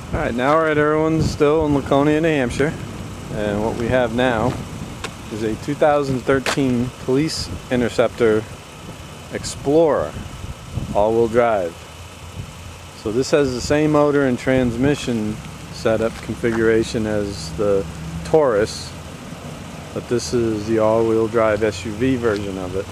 Alright, now we're at Irwin's still in Laconia, New Hampshire, and what we have now is a 2013 Police Interceptor Explorer all-wheel drive. So this has the same motor and transmission setup configuration as the Taurus, but this is the all-wheel drive SUV version of it.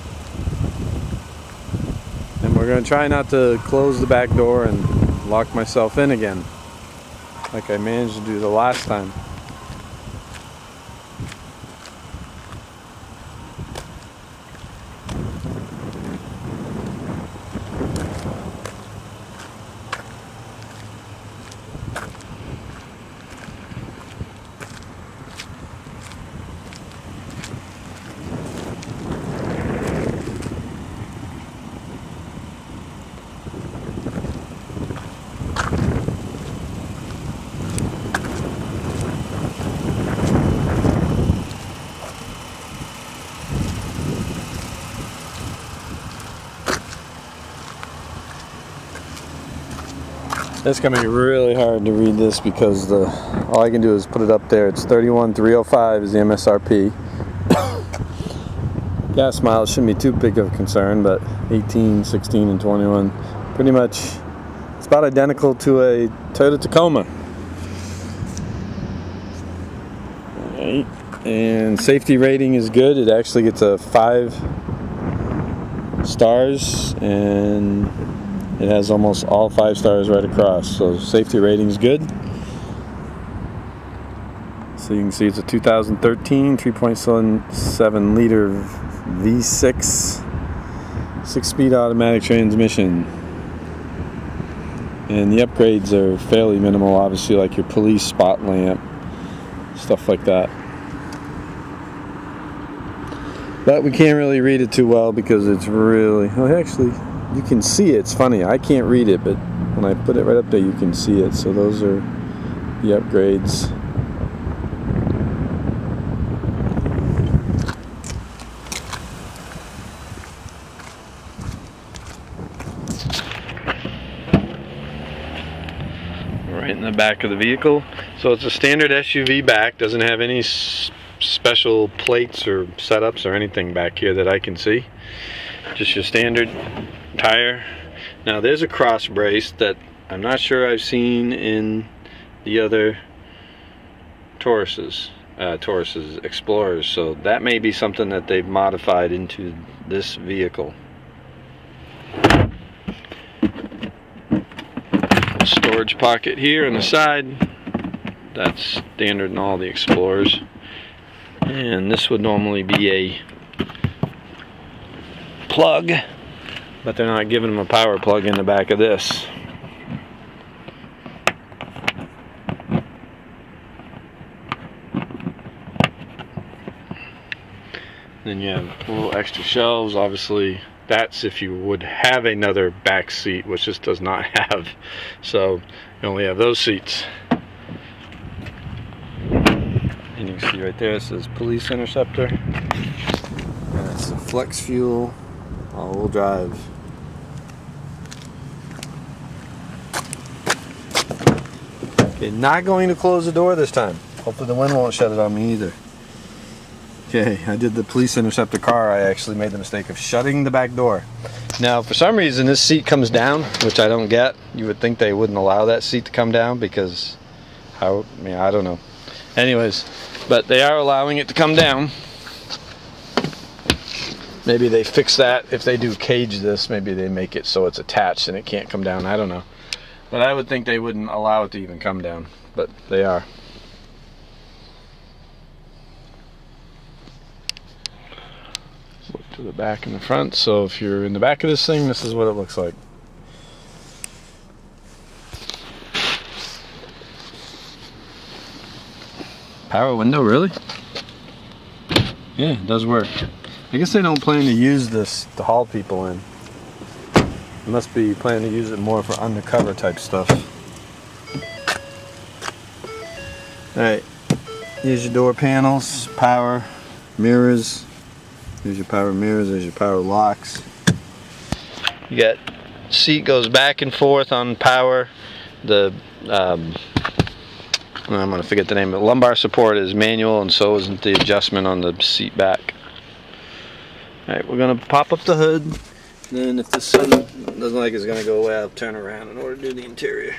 And we're going to try not to close the back door and lock myself in again, like I managed to do the last time. It's going to be really hard to read this because all I can do is put it up there. It's 31,305 is the MSRP. Gas mileage shouldn't be too big of a concern, but 18, 16, and 21, pretty much, it's about identical to a Toyota Tacoma. Alright, and safety rating is good. It actually gets a 5 stars, and it has almost all 5 stars right across, so safety rating is good. So you can see it's a 2013 3.77 liter V6 6-speed automatic transmission. And the upgrades are fairly minimal, obviously, like your police spot lamp, stuff like that. But we can't really read it too well because it's really, well, actually, you can see it. It's funny, I can't read it, but when I put it right up there you can see it. So those are the upgrades. Right in the back of the vehicle. So it's a standard SUV back, doesn't have any special plates or setups or anything back here that I can see. Just your standard tire. Now there's a cross brace that I'm not sure I've seen in the other Tauruses, Explorers, so that may be something that they've modified into this vehicle. Storage pocket here on the side, that's standard in all the Explorers, and this would normally be a plug, but they're not giving them a power plug in the back of this. Then you have little extra shelves. Obviously that's if you would have another back seat, which this does not have, so you only have those seats. And you can see right there it says Police Interceptor, and it's a flex fuel all-wheel drive. Okay, not going to close the door this time. Hopefully the wind won't shut it on me either. Okay, I did the Police Interceptor car. I actually made the mistake of shutting the back door. Now, for some reason, this seat comes down, which I don't get. You would think they wouldn't allow that seat to come down because, I don't know. Anyways, but they are allowing it to come down. Maybe they fix that. If they do cage this, maybe they make it so it's attached and it can't come down. I don't know. But I would think they wouldn't allow it to even come down. But they are. Look to the back and the front. So if you're in the back of this thing, this is what it looks like. Power window, really? Yeah, it does work. I guess they don't plan to use this to haul people in. They must be planning to use it more for undercover type stuff. Alright, here's your door panels, power, mirrors. There's your power mirrors, there's your power locks. You got seat goes back and forth on power. The I'm going to forget the name, but lumbar support is manual, and so isn't the adjustment on the seat back. Alright, we're going to pop up the hood, and then if the sun doesn't like it's going to go away, I'll turn around in order to do the interior.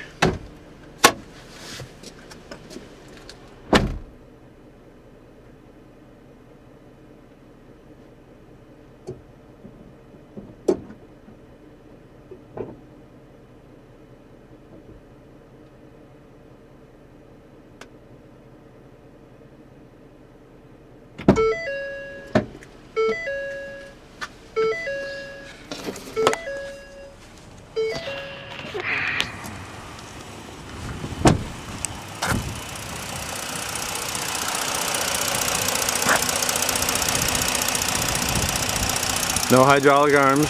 No hydraulic arms.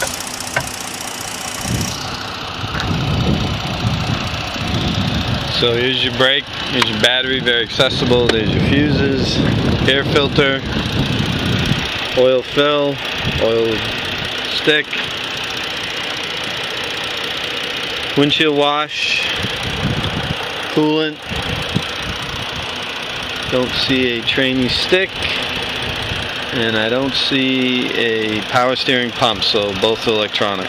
So here's your brake, here's your battery, very accessible. There's your fuses, air filter, oil fill, oil stick, windshield wash, coolant. Don't see a trainee stick. And I don't see a power steering pump, so both electronic.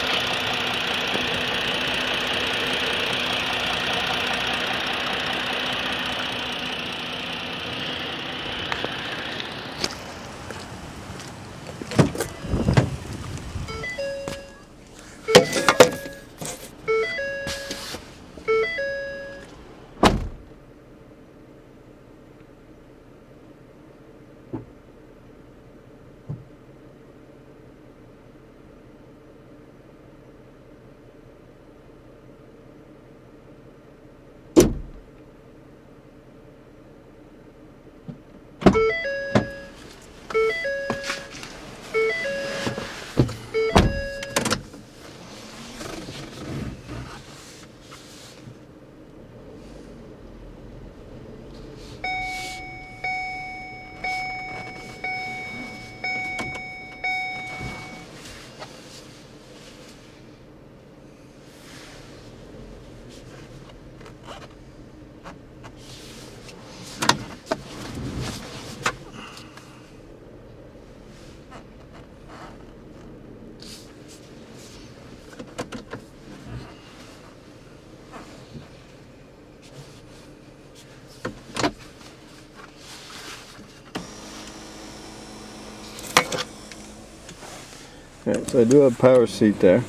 Alright, so I do have power seat there.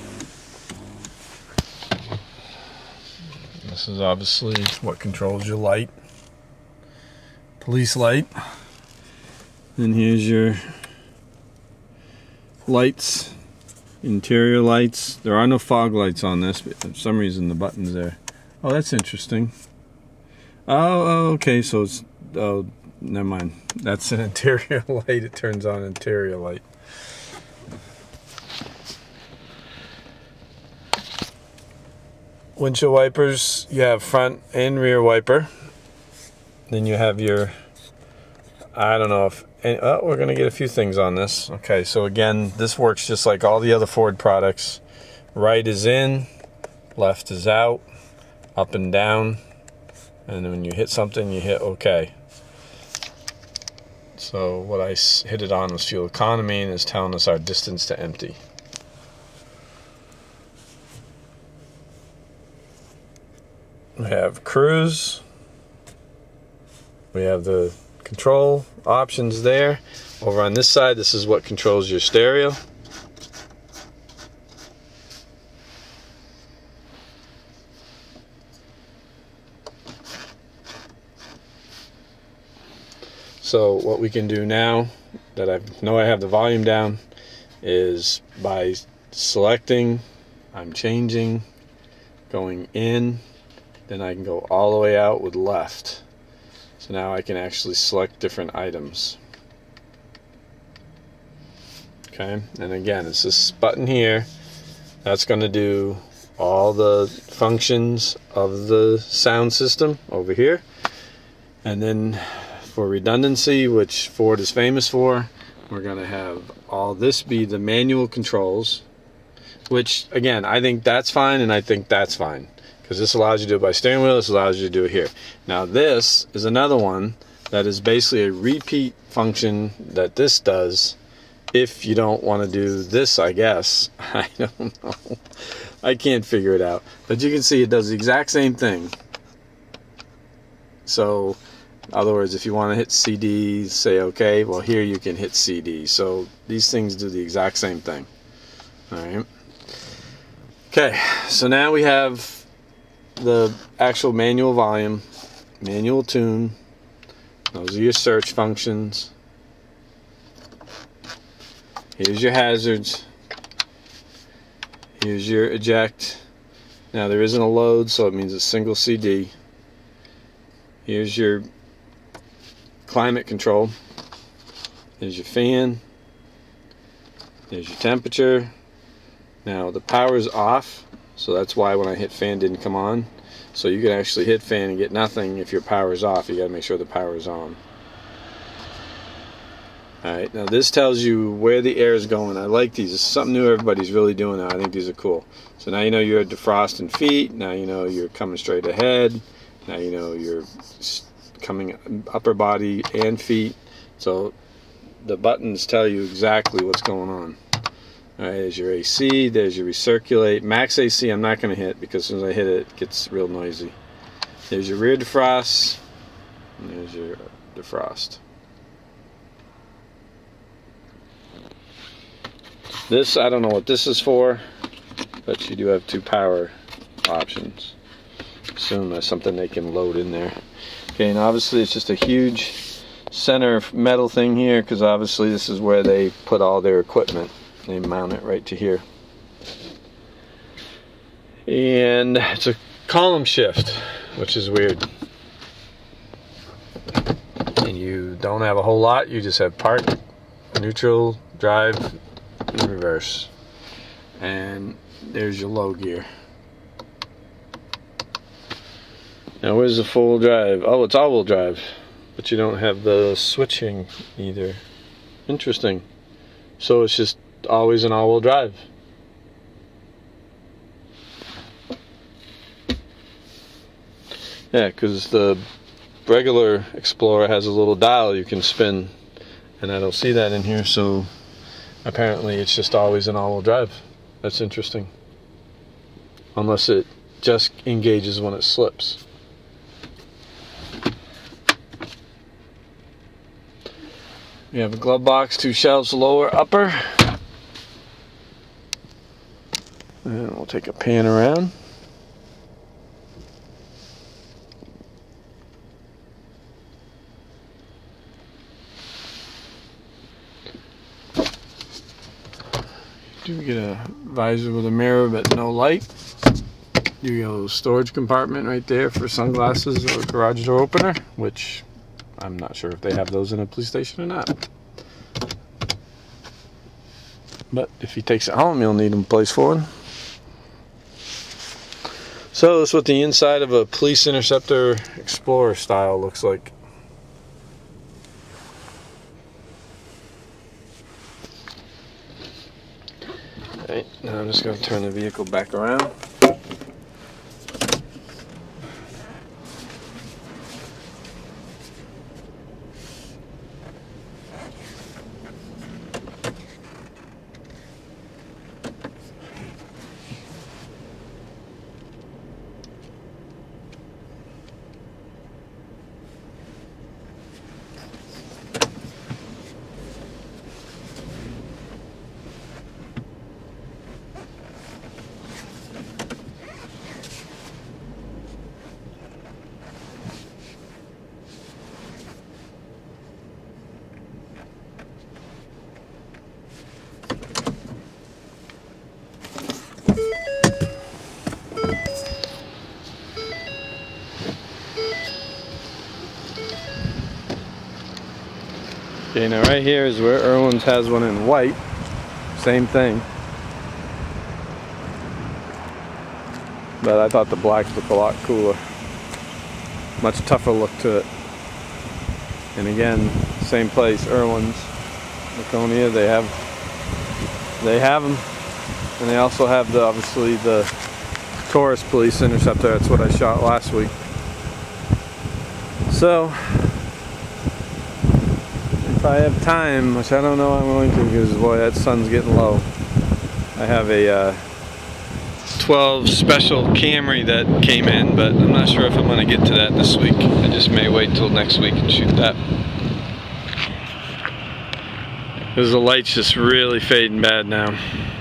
This is obviously what controls your light. Police light. And here's your lights, interior lights. There are no fog lights on this, but for some reason the button's there. Oh, that's interesting. Oh, okay, so it's, oh, never mind. That's an interior light. It turns on interior light. Windshield wipers, you have front and rear wiper. Then you have your, I don't know if, oh, we're going to get a few things on this. Okay, so again, this works just like all the other Ford products. Right is in, left is out, up and down, and then when you hit something, you hit OK. So what I hit it on was fuel economy, and it's telling us our distance to empty. We have cruise. We have the control options there. Over on this side, this is what controls your stereo. So what we can do now that I know I have the volume down is by selecting, I'm changing, going in, then I can go all the way out with left. So now I can actually select different items. Okay, and again, it's this button here. That's going to do all the functions of the sound system over here. And then for redundancy, which Ford is famous for, we're going to have all this be the manual controls, which again, I think that's fine and I think that's fine. because this allows you to do it by steering wheel, this allows you to do it here. Now this is another one that is basically a repeat function that this does if you don't want to do this, I guess. I don't know. I can't figure it out. But you can see it does the exact same thing. So, in other words, if you want to hit CD, say OK, well here you can hit CD. So these things do the exact same thing. Alright. Okay, so now we have the actual manual volume, manual tune. Those are your search functions. Here's your hazards. Here's your eject. Now there isn't a load, so it means a single CD. Here's your climate control. There's your fan. There's your temperature. Now the power's off, so that's why when I hit fan didn't come on. So you can actually hit fan and get nothing if your power's off. You gotta make sure the power's on. Alright, now this tells you where the air is going. I like these. It's something new everybody's really doing now. I think these are cool. So now you know you're defrosting feet. Now you know you're coming straight ahead. Now you know you're coming upper body and feet. So the buttons tell you exactly what's going on. Alright, there's your AC, there's your recirculate. Max AC I'm not going to hit because as soon as I hit it, it gets real noisy. There's your rear defrost, and there's your defrost. This, I don't know what this is for, but you do have two power options. Assume that's something they can load in there. Okay, and obviously it's just a huge center metal thing here because obviously this is where they put all their equipment. They mount it right to here. And it's a column shift, which is weird. And you don't have a whole lot, you just have park, neutral, drive, and reverse. And there's your low gear. Now where's the full drive? Oh, it's all-wheel drive, but you don't have the switching either. Interesting. So it's just always an all-wheel drive. Yeah, because the regular Explorer has a little dial you can spin, and I don't see that in here, so apparently it's just always an all-wheel drive. That's interesting. Unless it just engages when it slips. You have a glove box, two shelves, lower, upper. And we'll take a pan around. Do get a visor with a mirror but no light. You got a little storage compartment right there for sunglasses or garage door opener, which I'm not sure if they have those in a police station or not. But if he takes it home, you'll need them placed for him. So that's what the inside of a Police Interceptor Explorer style looks like. Alright, now I'm just going to turn the vehicle back around. Okay, now right here is where Irwin's has one in white. Same thing. But I thought the blacks looked a lot cooler. Much tougher look to it. And again, same place, Irwin's, Laconia, they have them. And they also have the, obviously the Taurus Police Interceptor. That's what I shot last week. So, if I have time, which I don't know I'm going to, because boy, that sun's getting low. I have a 12 special Camry that came in, but I'm not sure if I'm going to get to that this week. I just may wait till next week and shoot that. Because the light's just really fading bad now.